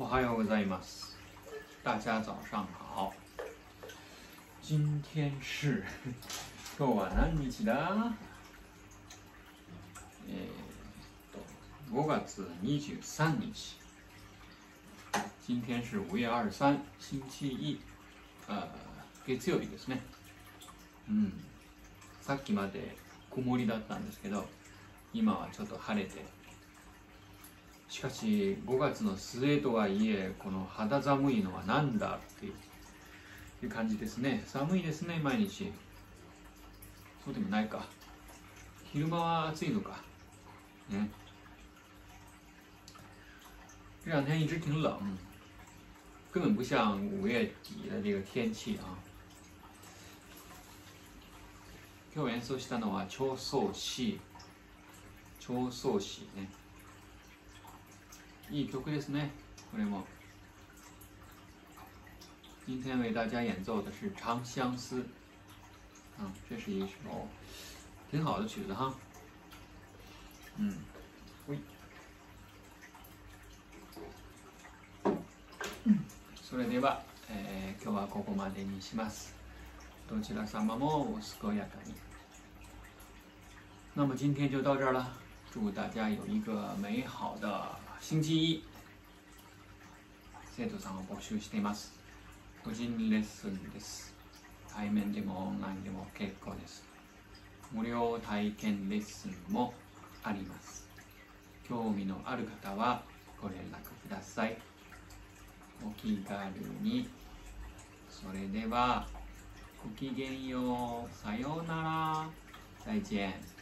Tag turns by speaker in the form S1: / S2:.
S1: おはようございます。大家早上好。今天是今日は何日だ？5月23日。今天是5月23、星期一、月曜日ですね。さっきまで曇りだったんですけど、今はちょっと晴れて。しかし5月の末とはいえ、この肌寒いのはなんだっていう感じですね。寒いですね、毎日。そうでもないか。昼間は暑いのか。ね。这两天一直挺冷，根本不像5月底的这个天气啊。今日演奏したのは長奏詩。長奏詩ね。いい曲ですね，これも。今天为大家演奏的是《长相思》，这是一首挺好的曲子哈。それでは、今日はここまでにします。どちら様もお健やかに。那么今天就到这儿了，祝大家有一个美好的星期一。生徒さんを募集しています。個人レッスンです。対面でもオンラインでも結構です。無料体験レッスンもあります。興味のある方はご連絡ください。お気軽に。それではごきげんよう。さようなら。再见。